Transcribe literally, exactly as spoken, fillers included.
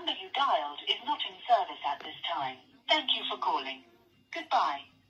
number you dialed is not in service at this time. Thank you for calling. Goodbye.